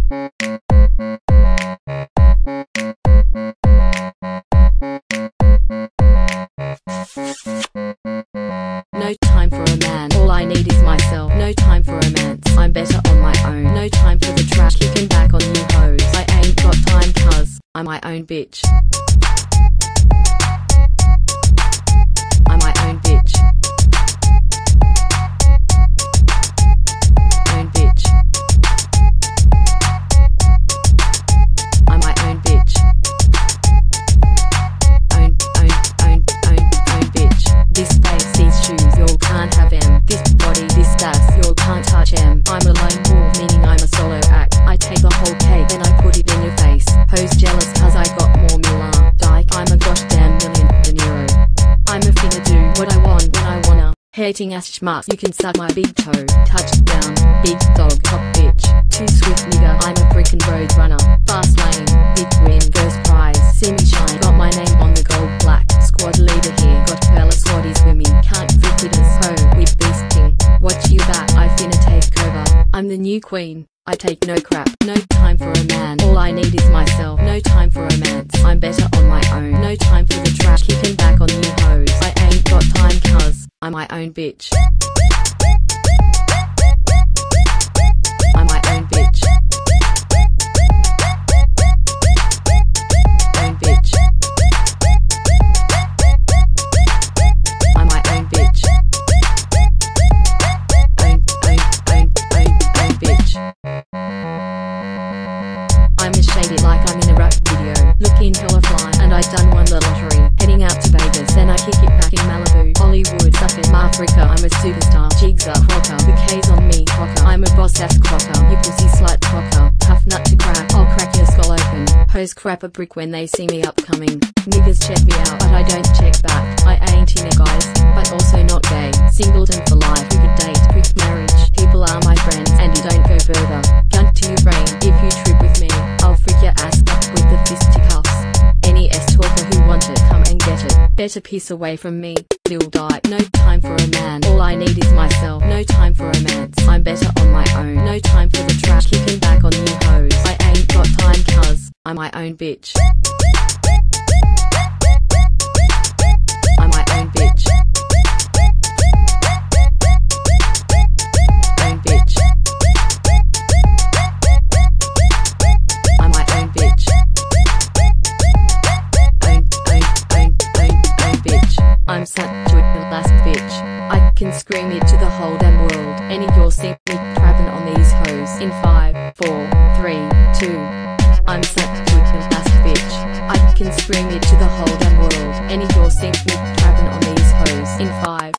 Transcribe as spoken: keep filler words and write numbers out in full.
No time for a man, all I need is myself. No time for romance, I'm better on my own. No time for the trash, kicking back on new hoes. I ain't got time cuz I'm my own bitch. I'm my own bitch. Own bitch. I'm my own bitch. Own, own, own, own, own bitch. This face, these shoes, y'all can't have em. This body, this ass, y'all can't touch em. I'm a lone wolf, meaning I'm a solo act. I take the whole cake, then I put it in your face. Hoes jealous cause I got more moolah. Dyke, I'm a gosh damn million De Niro. I'm a finna do what I want when I wanna. Hating ass schmucks, you can suck my big toe. Touchdown, big dog, hot bitch. Too swift nigga, I'm a frickin' road runner. Fast lane, big win, first prize. See me shine, got my name on the gold black. Squad leader here, got fella squaddies with me. Can't fit with us, ho, with beasting. Watch you back, I finna take over. I'm the new queen, I take no crap. No time for a man, all I need is myself. No time for romance, I'm better on my own. No time for the trash, kicking back on new hoes. I ain't got time cuz I'm my own bitch. I'm my own bitch. Own bitch. I'm my own bitch. Own, own, own, own, own bitch. I'm a shady like I'm in a rap video. Looking hella fly and I done won the lottery. Heading out to Vegas then I kick it back in Malibu. Hollywood, suckin' Africa, I'm a superstar. Jigs are crocker, bouquets on me, crocker. I'm a boss ass crocker, you pussy slut crocker. Tough nut to crack, I'll crack your skull open. Hoes crap a brick when they see me upcoming. Niggas check me out, but I don't check back. I ain't in it guys, but also not gay. Singleton for life, we could date, quick marriage. People are my friends, and you don't go further. Gun to your brain, if you trip with me, I'll freak your ass up with the fisticuffs. Any S-talker who want it, come and get it. Better piece away from me, lil dyke. No time for a man, all I need is myself. No time for romance, I'm better on my own. No time for the trash, kicking back on new hoes. I ain't got time cuz I'm my own bitch. I'm my own bitch. Own bitch. I'm my own bitch. Own, own, own, own, own bitch. I'm such a last bitch. I can scream it to the whole damn world. Any of y'all see me trapping on these hoes. In five, four, three, two. I'm such a last bitch. I can scream it to the whole damn world. Any of y'all see me trapping on these hoes. In five.